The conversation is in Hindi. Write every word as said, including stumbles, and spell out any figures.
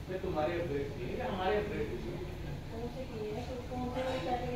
तुम्हारे अपग्रेड किए या हमारे अपग्रेड किए? कौन से किए हैं? तो कौन से